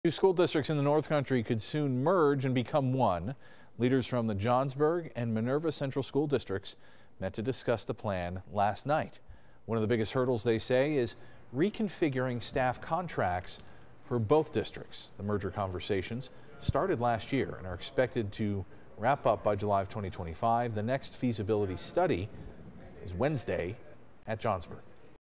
Two school districts in the North Country could soon merge and become one. Leaders from the Johnsburg and Minerva Central School Districts met to discuss the plan last night. One of the biggest hurdles, they say, is reconfiguring staff contracts for both districts. The merger conversations started last year and are expected to wrap up by July of 2025. The next feasibility study is Wednesday at Johnsburg.